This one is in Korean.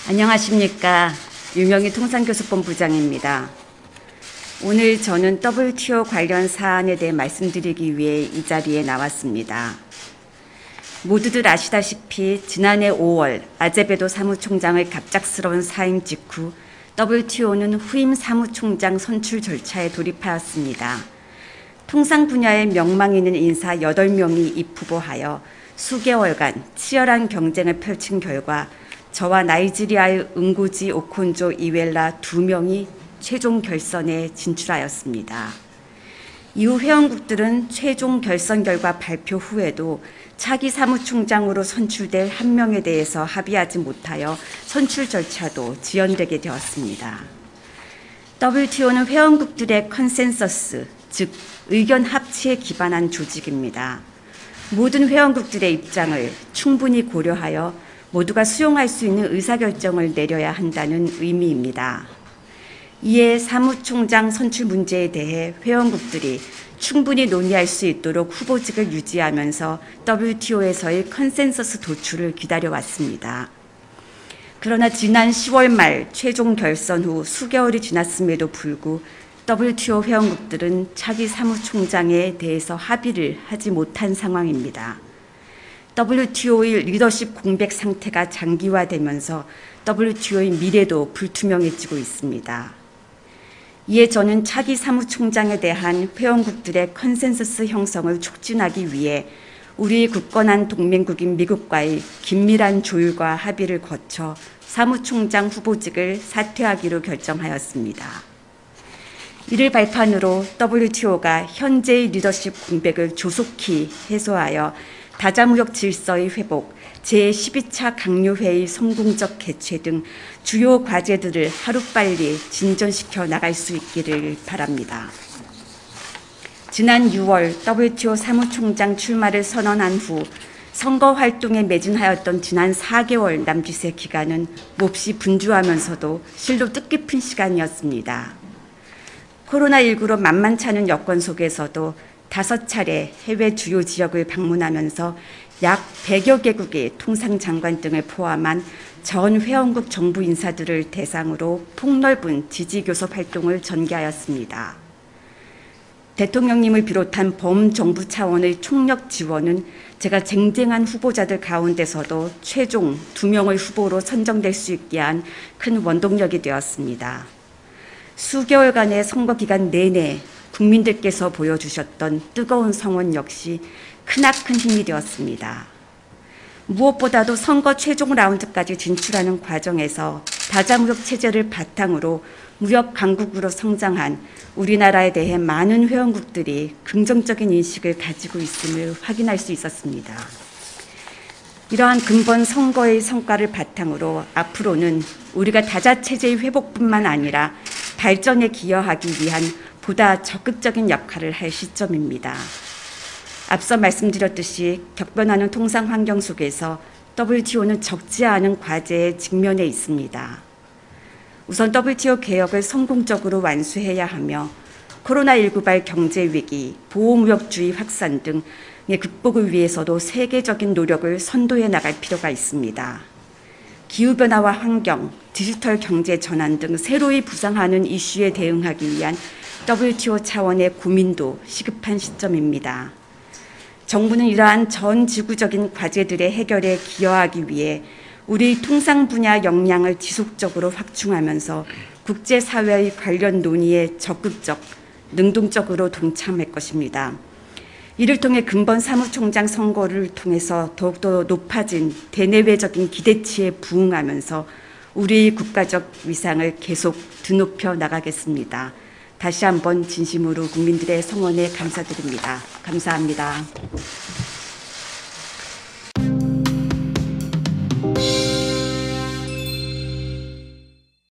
안녕하십니까. 유명희 통상교섭본부장입니다. 오늘 저는 WTO 관련 사안에 대해 말씀드리기 위해 이 자리에 나왔습니다. 모두들 아시다시피 지난해 5월 아제베도 사무총장의 갑작스러운 사임 직후 WTO는 후임 사무총장 선출 절차에 돌입하였습니다. 통상 분야의 명망 있는 인사 8명이 입후보하여 수개월간 치열한 경쟁을 펼친 결과 저와 나이지리아의 응고지 오콘조 이웰라 2명이 최종 결선에 진출하였습니다. 이후 회원국들은 최종 결선 결과 발표 후에도 차기 사무총장으로 선출될 1명에 대해서 합의하지 못하여 선출 절차도 지연되게 되었습니다. WTO는 회원국들의 컨센서스, 즉 의견 합치에 기반한 조직입니다. 모든 회원국들의 입장을 충분히 고려하여 모두가 수용할 수 있는 의사결정을 내려야 한다는 의미입니다. 이에 사무총장 선출 문제에 대해 회원국들이 충분히 논의할 수 있도록 후보직을 유지하면서 WTO에서의 컨센서스 도출을 기다려왔습니다. 그러나 지난 10월 말 최종 결선 후 수개월이 지났음에도 불구 WTO 회원국들은 차기 사무총장에 대해서 합의를 하지 못한 상황입니다. WTO의 리더십 공백 상태가 장기화되면서 WTO의 미래도 불투명해지고 있습니다. 이에 저는 차기 사무총장에 대한 회원국들의 컨센서스 형성을 촉진하기 위해 우리 굳건한 동맹국인 미국과의 긴밀한 조율과 합의를 거쳐 사무총장 후보직을 사퇴하기로 결정하였습니다. 이를 발판으로 WTO가 현재의 리더십 공백을 조속히 해소하여 다자무역 질서의 회복, 제12차 강요회의 성공적 개최 등 주요 과제들을 하루빨리 진전시켜 나갈 수 있기를 바랍니다. 지난 6월 WTO 사무총장 출마를 선언한 후 선거 활동에 매진하였던 지난 4개월 남짓의 기간은 몹시 분주하면서도 실로 뜻깊은 시간이었습니다. 코로나19로 만만치 않은 여건 속에서도 5차례 해외 주요 지역을 방문하면서 약 100여 개국의 통상장관 등을 포함한 전 회원국 정부 인사들을 대상으로 폭넓은 지지교섭 활동을 전개하였습니다. 대통령님을 비롯한 범정부 차원의 총력 지원은 제가 쟁쟁한 후보자들 가운데서도 최종 2명의 후보로 선정될 수 있게 한 큰 원동력이 되었습니다. 수개월간의 선거 기간 내내 국민들께서 보여주셨던 뜨거운 성원 역시 크나큰 힘이 되었습니다. 무엇보다도 선거 최종 라운드까지 진출하는 과정에서 다자무역 체제를 바탕으로 무역 강국으로 성장한 우리나라에 대해 많은 회원국들이 긍정적인 인식을 가지고 있음을 확인할 수 있었습니다. 이러한 근본 선거의 성과를 바탕으로 앞으로는 우리가 다자체제의 회복뿐만 아니라 발전에 기여하기 위한 보다 적극적인 역할을 할 시점입니다. 앞서 말씀드렸듯이 격변하는 통상 환경 속에서 WTO는 적지 않은 과제에 직면해 있습니다. 우선 WTO 개혁을 성공적으로 완수해야 하며 코로나19발 경제위기, 보호무역주의 확산 등의 극복을 위해서도 세계적인 노력을 선도해 나갈 필요가 있습니다. 기후변화와 환경, 디지털 경제 전환 등 새로이 부상하는 이슈에 대응하기 위한 WTO 차원의 고민도 시급한 시점입니다. 정부는 이러한 전 지구적인 과제들의 해결에 기여하기 위해 우리 통상 분야 역량을 지속적으로 확충하면서 국제사회의 관련 논의에 적극적, 능동적으로 동참할 것입니다. 이를 통해 근본 사무총장 선거를 통해서 더욱더 높아진 대내외적인 기대치에 부응하면서 우리의 국가적 위상을 계속 드높여 나가겠습니다. 다시 한번 진심으로 국민들의 성원에 감사드립니다. 감사합니다.